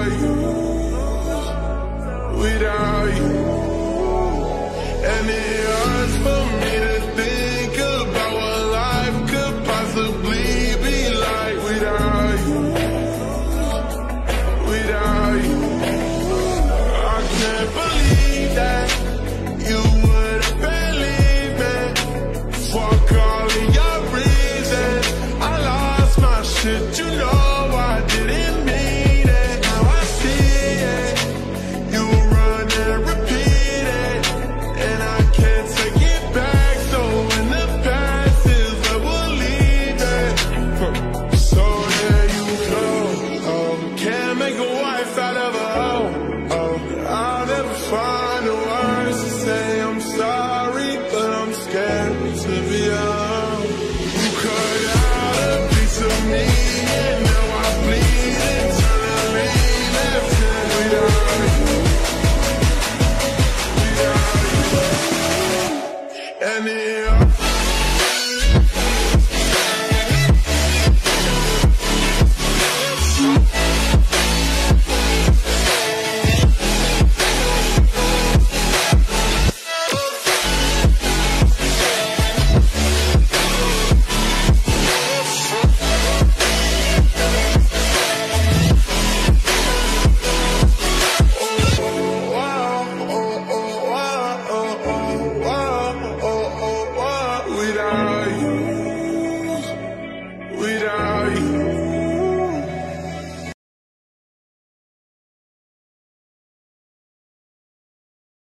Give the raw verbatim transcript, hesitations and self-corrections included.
without you, without you. And it hurts for me to think about what life could possibly be like without you, without you. I can't believe that you would have believed me. Fuck all of your reasons. I lost my shit, you know I didn't mean it. Now I see it. You run and repeat it, and I can't take it back. So when the past is, I will leave it. So there you go. Um, can't make a wife out of a